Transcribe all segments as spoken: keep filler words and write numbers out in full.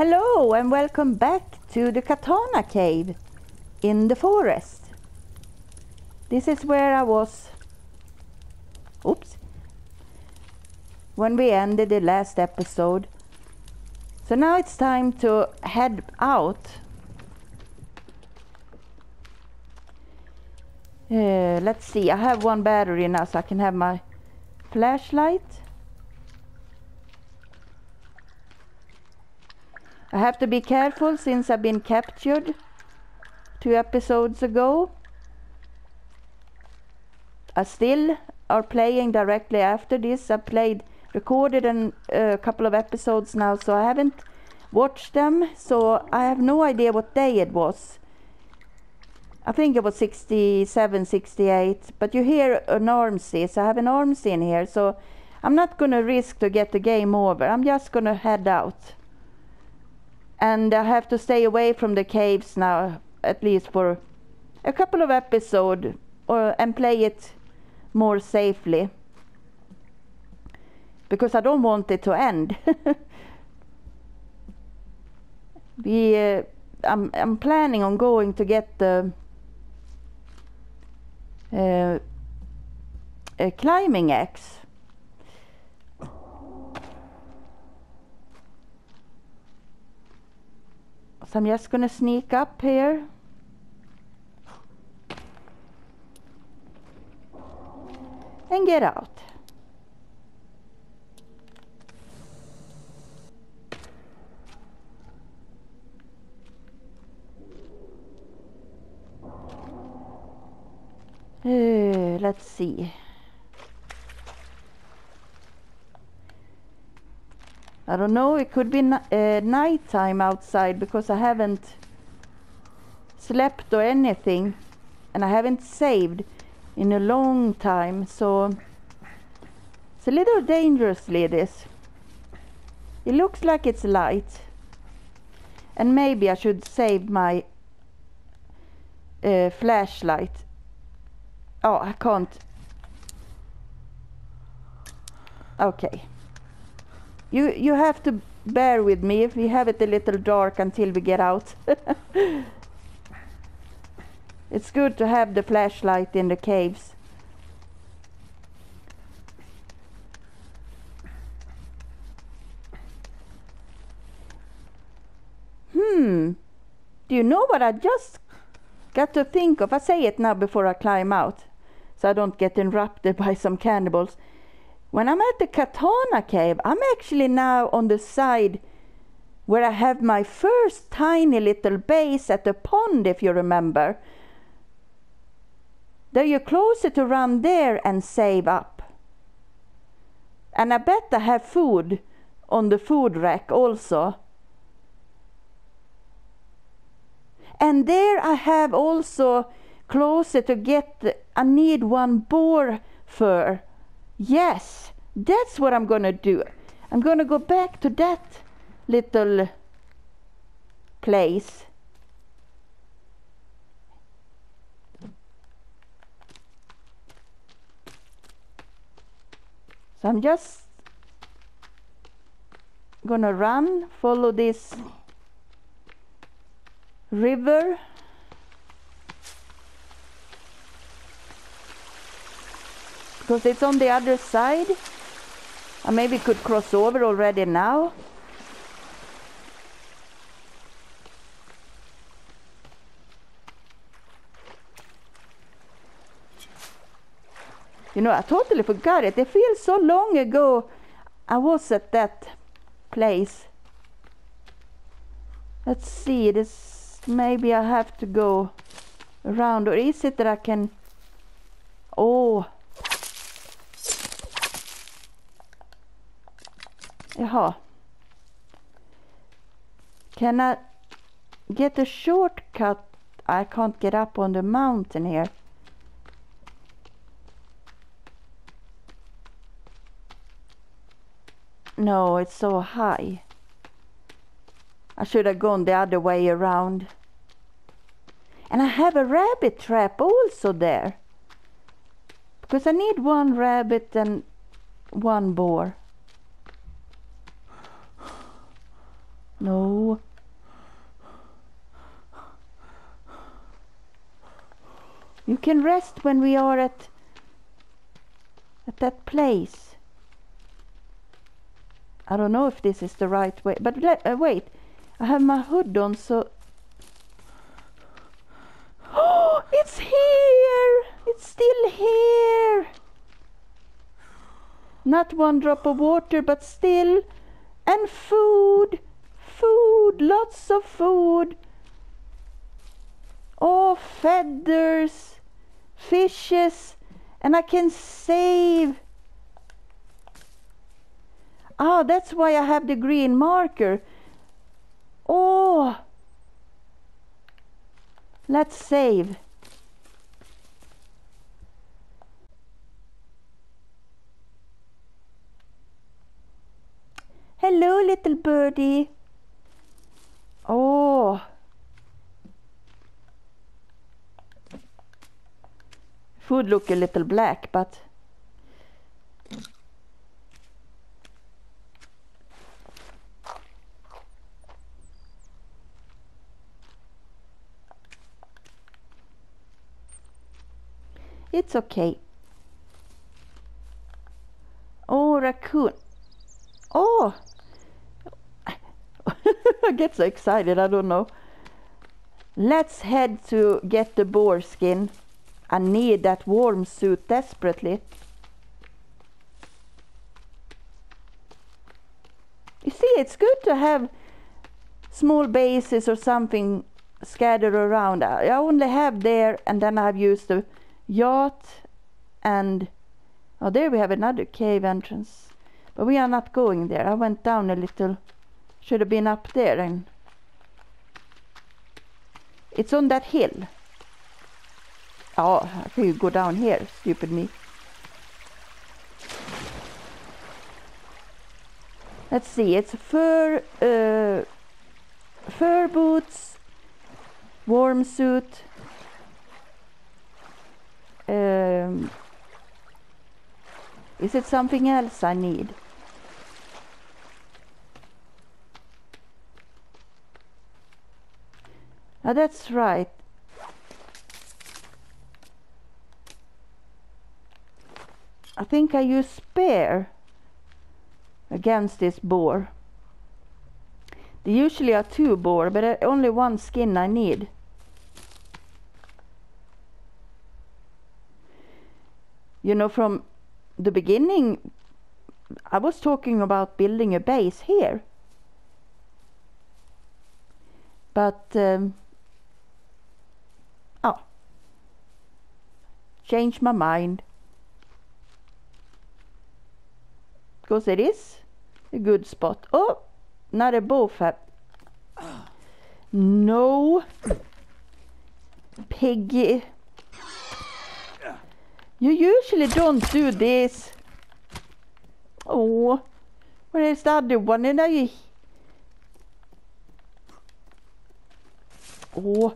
Hello and welcome back to the Katana cave in the forest. This is where I was, oops, when we ended the last episode. So now it's time to head out. Uh, let's see, I have one battery now so I can have my flashlight. I have to be careful since I've been captured two episodes ago. I still are playing directly after this. I played, recorded an, a couple of episodes now, so I haven't watched them, so I have no idea what day it was. I think it was sixty-seven, sixty-eight, but you hear an armsy, so I have an armsy in here, so I'm not gonna risk to get the game over. I'm just gonna head out. And I have to stay away from the caves now, at least for a couple of episodes, or and play it more safely. Because I don't want it to end. we, uh, I'm, I'm planning on going to get the uh, a climbing axe. So I'm just gonna sneak up here. And get out. Uh, let's see. I don't know, it could be uh, night time outside because I haven't slept or anything, and I haven't saved in a long time, so it's a little dangerously this. It looks like it's light, and maybe I should save my uh, flashlight. Oh, I can't. Okay. You you have to bear with me if we have it a little dark until we get out. It's good to have the flashlight in the caves. Hmm. Do you know what I just got to think of? I say it now before I climb out, so I don't get interrupted by some cannibals. When I'm at the Katana cave, I'm actually now on the side where I have my first tiny little base at the pond, if you remember. There you're closer to run there and save up. And I bet I have food on the food rack also. And there I have also closer to get, the, I need one boar fur. Yes, that's what I'm gonna do. I'm gonna go back to that little place. So I'm just gonna run, follow this river. Because it's on the other side. I maybe could cross over already now. You know, I totally forgot it. It feels so long ago I was at that place. Let's see, this maybe I have to go around, or is it that I can... Oh. Jaha. Can I get a shortcut? I can't get up on the mountain here. No, it's so high. I should have gone the other way around. And I have a rabbit trap also there. Because I need one rabbit and one boar. No. You can rest when we are at at that place. I don't know if this is the right way, but let, uh, wait. I have my hood on, so... Oh, it's here! It's still here! Not one drop of water, but still. And food! Food! Lots of food! Oh, feathers! Fishes! And I can save! Ah, that's why I have the green marker. Oh! Let's save. Hello, little birdie. Oh. Food look a little black, but it's okay. Oh, raccoon. Oh! I get so excited, I don't know. Let's head to get the boar skin. I need that warm suit desperately. You see, it's good to have small bases or something scattered around. I only have there, and then I've used the yacht, and oh, there we have another cave entrance. But we are not going there. I went down a little. Should have been up there, and it's on that hill. Oh, I could go down here, stupid me. Let's see, it's fur, uh, fur boots, warm suit, um, is it something else I need? Oh, that's right. I think I use spear against this boar. There usually are two boar, but only one skin I need. You know, from the beginning, I was talking about building a base here. But, um, oh, changed my mind. Because it is a good spot. Oh, not a bow fab. No. Piggy. You usually don't do this. Oh, where is the other one? And I... Oh.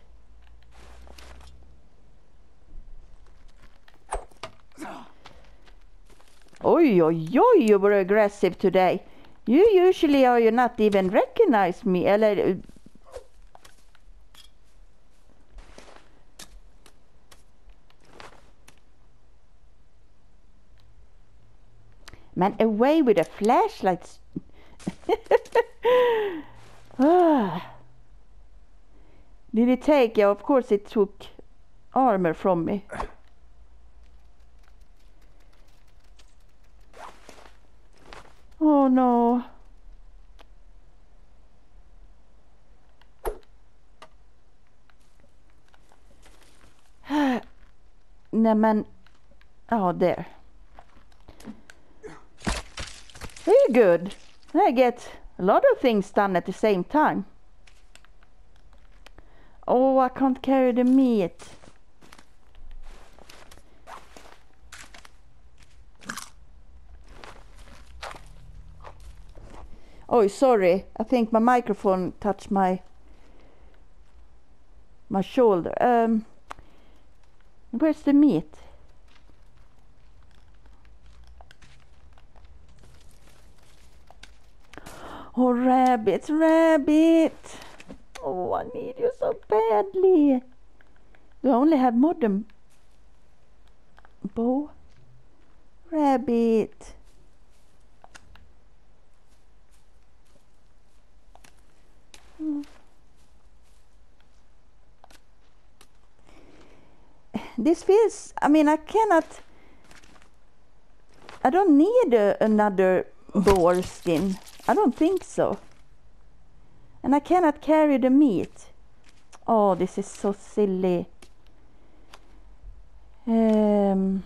Oi, oi, oi, you were aggressive today. You usually are you not even recognize me. Eller... Man, away with the flashlights. Ah. Did it take? Yeah, of course it took armor from me. Oh no. Nej men, oh there. Very good. I get a lot of things done at the same time. Oh, I can't carry the meat. Oh, sorry. I think my microphone touched my my shoulder. Um, where's the meat? Oh, rabbit, rabbit. Oh, I need you so badly. Do I only have modern bow? Rabbit. Hmm. This feels, I mean, I cannot, I don't need a, another boar skin. I don't think so. And I cannot carry the meat. Oh, this is so silly. Um,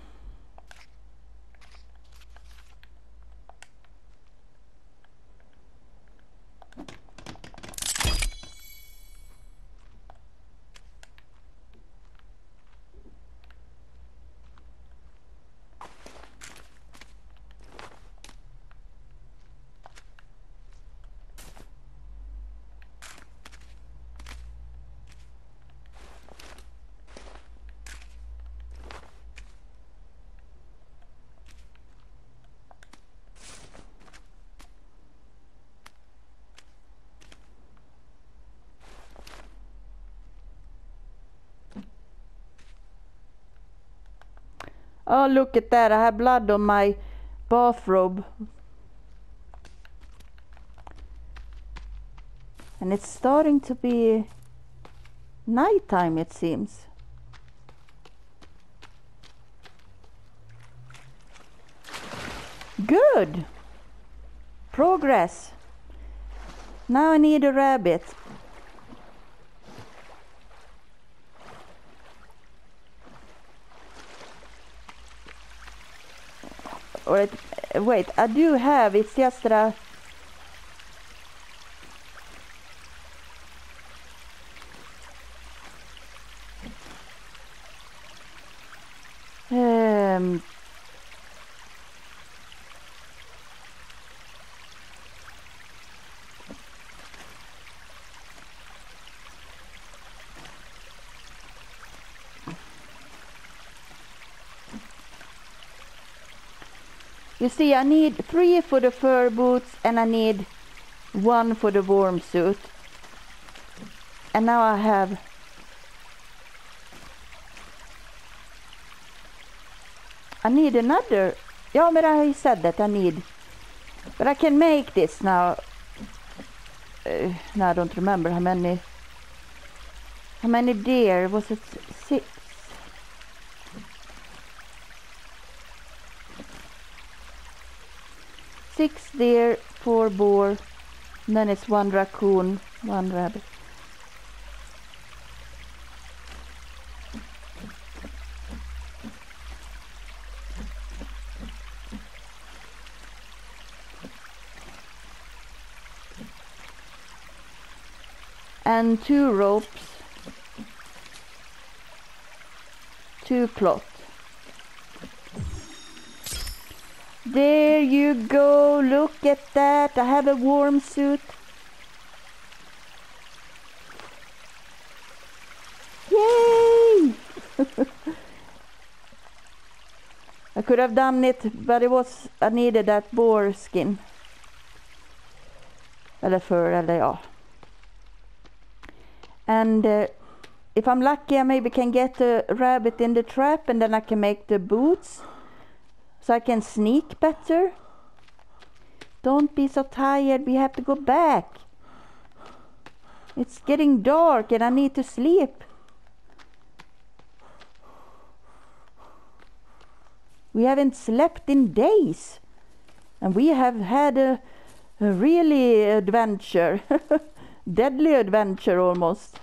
Oh, look at that. I have blood on my bathrobe. And it's starting to be nighttime, it seems. Good. Progress. Now I need a rabbit. Wait, wait, I do have, it's just that I, um, you see, I need three for the fur boots and I need one for the warm suit. And now I have I need another. Yeah, but I said that I need. But I can make this now. Uh, now I don't remember how many. How many deer was it? Six. Six deer, four boar, and then it's one raccoon, one rabbit. And two ropes, two cloth. There you go, look at that. I have a warm suit. Yay! I could have done it, but it was, I needed that boar skin. Eller fur, eller ja. And uh, if I'm lucky, I maybe can get a rabbit in the trap and then I can make the boots. So I can sneak better. Don't be so tired, we have to go back. It's getting dark and I need to sleep. We haven't slept in days. And we have had a, a really adventure. Deadly adventure almost.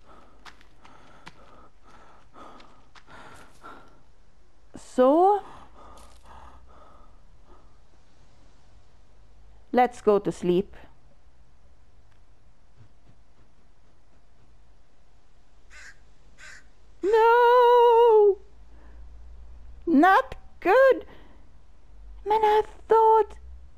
So let's go to sleep. No! Not good. Man, I thought.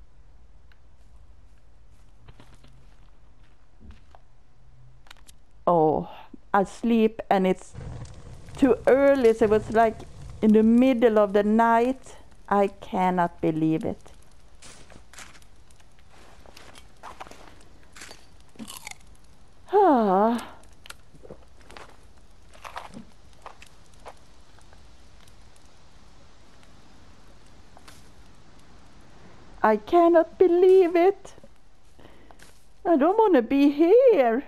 Oh, I sleep and it's too early, so it was like in the middle of the night. I cannot believe it. Ah. I cannot believe it. I don't want to be here.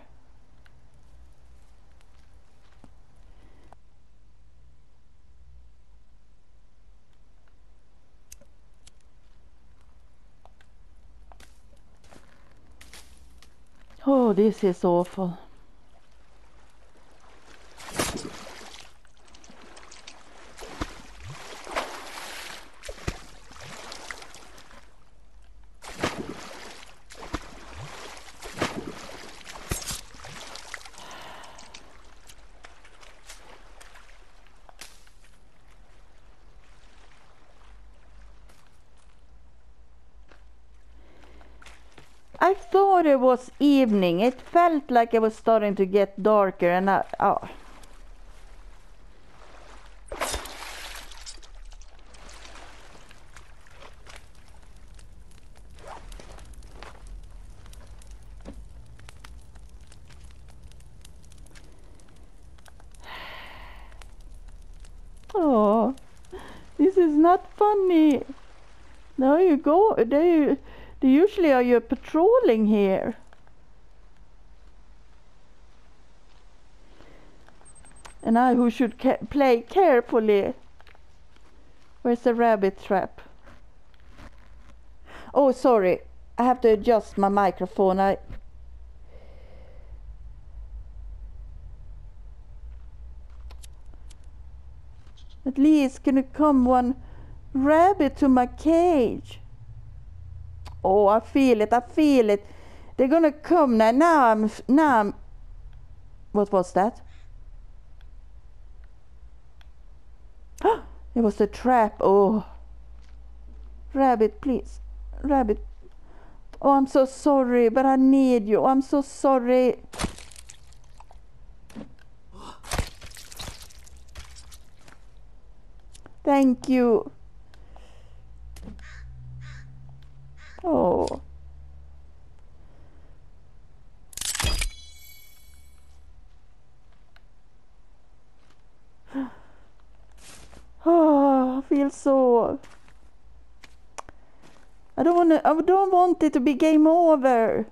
Oh, this is awful. I thought it was evening. It felt like it was starting to get darker, and I, oh. Oh, this is not funny. Now you go. They, they usually are you patrolling here. And I who should ca play carefully. Where's the rabbit trap? Oh, sorry. I have to adjust my microphone. I At least can it come one rabbit to my cage? Oh, I feel it. I feel it. They're gonna come now. Now I'm. Now I'm. What was that? It was a trap. Oh, rabbit, please, rabbit. Oh, I'm so sorry, but I need you. I'm so sorry. Thank you. Oh. Oh, I feel so. I don't want to. I don't want it to be game over.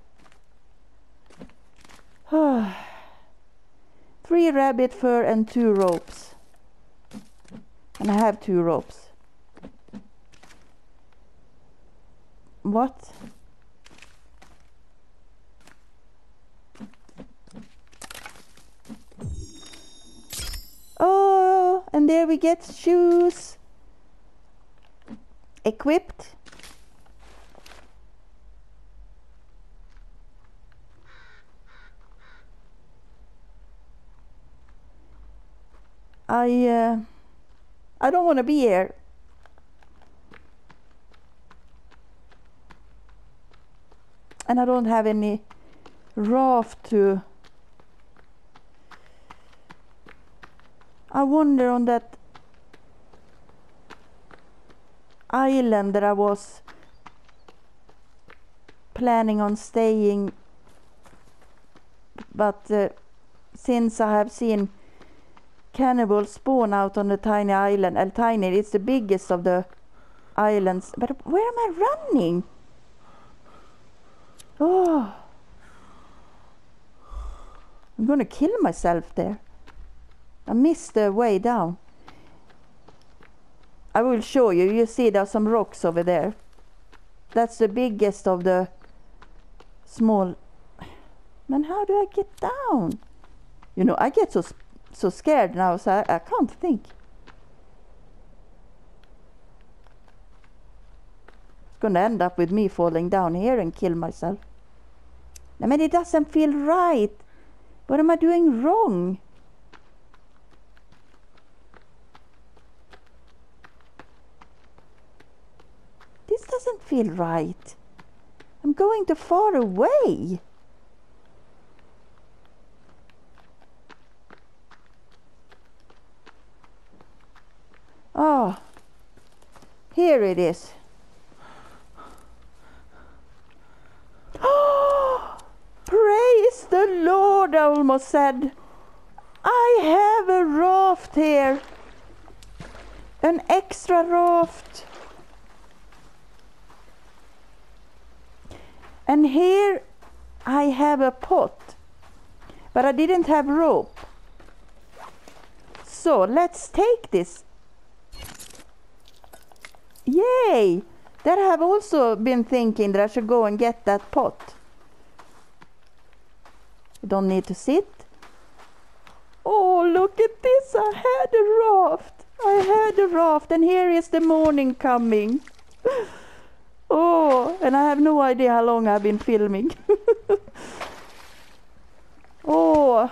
Three rabbit fur and two ropes. And I have two ropes. What? Oh, and there we get shoes. Equipped. I uh, I don't want to be here. And I don't have any raft to. I wonder on that island that I was planning on staying, but uh, since I have seen cannibals spawn out on the tiny island, and tiny, it's the biggest of the islands. But where am I running? Oh, I'm gonna kill myself there. I missed the way down. I will show you. You see there's some rocks over there. That's the biggest of the small. Man, how do I get down? You know, I get so so scared now, so I, I can't think. It's gonna end up with me falling down here and kill myself. I mean, it doesn't feel right. What am I doing wrong? This doesn't feel right. I'm going too far away. Oh, here it is. Oh, praise the Lord. Lord, I almost said. I have a raft here. An extra raft. And here I have a pot. But I didn't have rope. So let's take this. Yay! That I have also been thinking that I should go and get that pot. You don't need to sit. Oh, look at this. I had a raft. I had a raft, and here is the morning coming. Oh, and I have no idea how long I've been filming. Oh,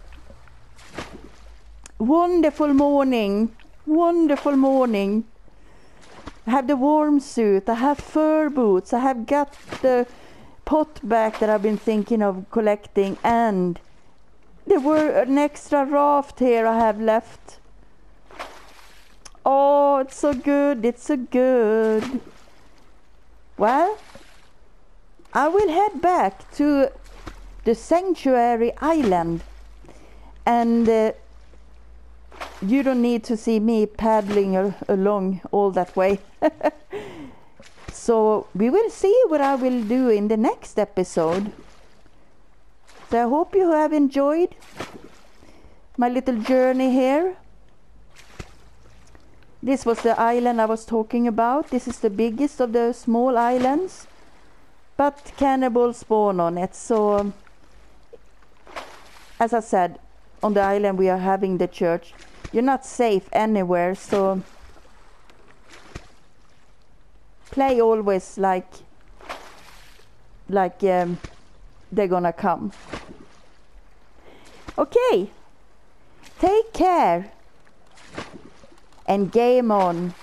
wonderful morning. Wonderful morning. I have the Warmsuit, I have fur boots, I have got the pot back that I've been thinking of collecting, and there were an extra raft here I have left. Oh, it's so good, it's so good. Well, I will head back to the Sanctuary Island, and uh, you don't need to see me paddling al along all that way. So we will see what I will do in the next episode. So I hope you have enjoyed my little journey here. This was the island I was talking about. This is the biggest of the small islands, but cannibals spawn on it. So as I said, on the island we are having the church. You're not safe anywhere, so play always like like um, they're gonna come. Okay, take care and game on.